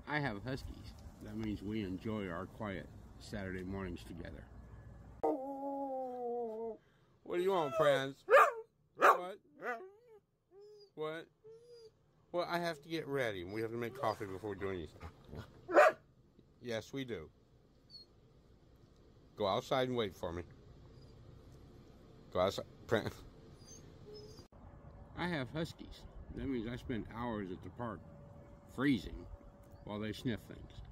I have Huskies. That means we enjoy our quiet Saturday mornings together. What do you want, Prince? What? What? Well, I have to get ready. We have to make coffee before we do anything. Yes, we do. Go outside and wait for me. Go outside. Prince. I have Huskies. That means I spend hours at the park freezing while they sniff things.